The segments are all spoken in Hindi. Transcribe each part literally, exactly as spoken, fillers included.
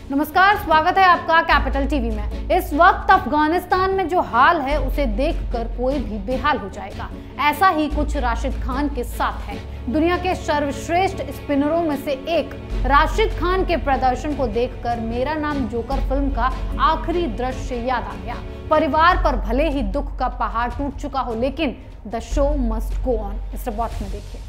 नमस्कार, स्वागत है आपका कैपिटल टीवी में। इस वक्त अफगानिस्तान में जो हाल है उसे देखकर कोई भी बेहाल हो जाएगा। ऐसा ही कुछ राशिद खान के साथ है। दुनिया के सर्वश्रेष्ठ स्पिनरों में से एक राशिद खान के प्रदर्शन को देखकर मेरा नाम जोकर फिल्म का आखिरी दृश्य याद आ गया। परिवार पर भले ही दुख का पहाड़ टूट चुका हो, लेकिन the show must go on. इस रिपोर्ट में देखिए।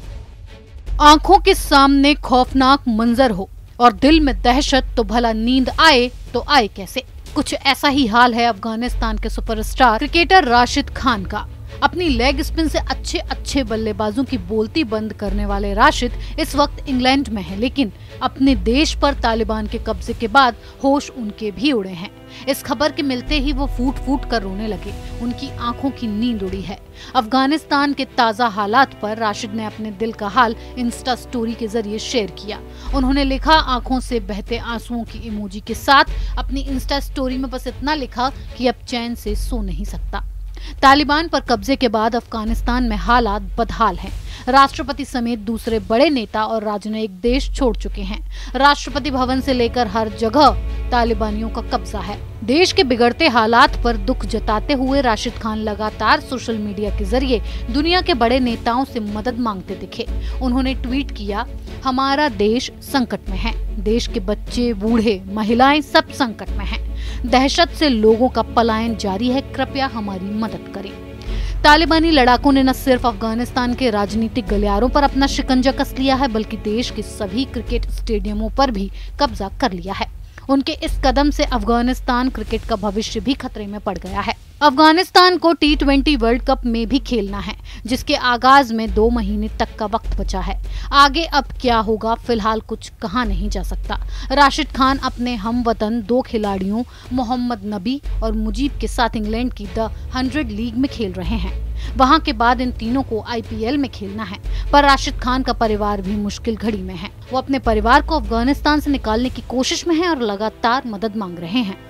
आंखों के सामने खौफनाक मंजर हो और दिल में दहशत, तो भला नींद आए तो आए कैसे। कुछ ऐसा ही हाल है अफगानिस्तान के सुपरस्टार क्रिकेटर राशिद खान का। अपनी लेग स्पिन से अच्छे अच्छे बल्लेबाजों की बोलती बंद करने वाले राशिद इस वक्त इंग्लैंड में हैं, लेकिन अपने देश पर तालिबान के कब्जे के बाद होश उनके भी उड़े हैं। इस खबर के मिलते ही वो फूट फूट कर रोने लगे। उनकी आंखों की नींद उड़ी है। अफगानिस्तान के ताजा हालात पर राशिद ने अपने दिल का हाल इंस्टा स्टोरी के जरिए शेयर किया। उन्होंने लिखा, आंखों से बहते आंसुओं की इमोजी के साथ अपनी इंस्टा स्टोरी में बस इतना लिखा कि अब चैन से सो नहीं सकता। तालिबान पर कब्जे के बाद अफगानिस्तान में हालात बदहाल हैं। राष्ट्रपति समेत दूसरे बड़े नेता और राजनयिक देश छोड़ चुके हैं। राष्ट्रपति भवन से लेकर हर जगह तालिबानियों का कब्जा है। देश के बिगड़ते हालात पर दुख जताते हुए राशिद खान लगातार सोशल मीडिया के जरिए दुनिया के बड़े नेताओं से मदद मांगते दिखे। उन्होंने ट्वीट किया, हमारा देश संकट में है। देश के बच्चे, बूढ़े, महिलाएं सब संकट में हैं। दहशत से लोगों का पलायन जारी है। कृपया हमारी मदद करें। तालिबानी लड़ाकों ने न सिर्फ अफगानिस्तान के राजनीतिक गलियारों पर अपना शिकंजा कस लिया है, बल्कि देश के सभी क्रिकेट स्टेडियमों पर भी कब्जा कर लिया है। उनके इस कदम से अफगानिस्तान क्रिकेट का भविष्य भी खतरे में पड़ गया है। अफगानिस्तान को टी ट्वेंटी वर्ल्ड कप में भी खेलना है, जिसके आगाज में दो महीने तक का वक्त बचा है। आगे अब क्या होगा, फिलहाल कुछ कहा नहीं जा सकता। राशिद खान अपने हमवतन दो खिलाड़ियों मोहम्मद नबी और मुजीब के साथ इंग्लैंड की द हंड्रेड लीग में खेल रहे हैं। वहां के बाद इन तीनों को आई पी एल में खेलना है। पर राशिद खान का परिवार भी मुश्किल घड़ी में है। वो अपने परिवार को अफगानिस्तान से निकालने की कोशिश में है और लगातार मदद मांग रहे हैं।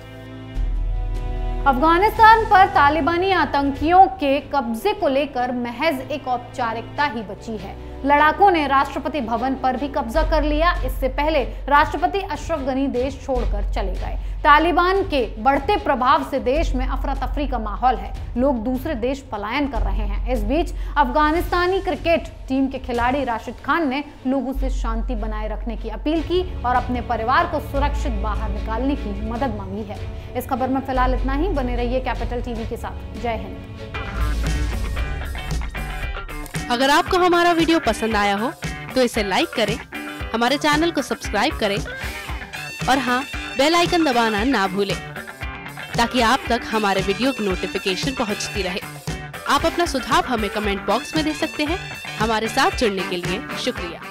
अफगानिस्तान पर तालिबानी आतंकियों के कब्जे को लेकर महज एक औपचारिकता ही बची है। लड़ाकों ने राष्ट्रपति भवन पर भी कब्जा कर लिया। इससे पहले राष्ट्रपति अशरफ गनी देश छोड़कर चले गए। तालिबान के बढ़ते प्रभाव से देश में अफरा तफरी का माहौल है। लोग दूसरे देश पलायन कर रहे हैं। इस बीच अफगानिस्तानी क्रिकेट टीम के खिलाड़ी राशिद खान ने लोगों से शांति बनाए रखने की अपील की और अपने परिवार को सुरक्षित बाहर निकालने की मदद मांगी है। इस खबर में फिलहाल इतना ही। बने रहिए कैपिटल टीवी के साथ। जय हिंद। अगर आपको हमारा वीडियो पसंद आया हो तो इसे लाइक करें, हमारे चैनल को सब्सक्राइब करें और हाँ, बेल आइकन दबाना ना भूलें ताकि आप तक हमारे वीडियो की नोटिफिकेशन पहुंचती रहे। आप अपना सुझाव हमें कमेंट बॉक्स में दे सकते हैं। हमारे साथ जुड़ने के लिए शुक्रिया।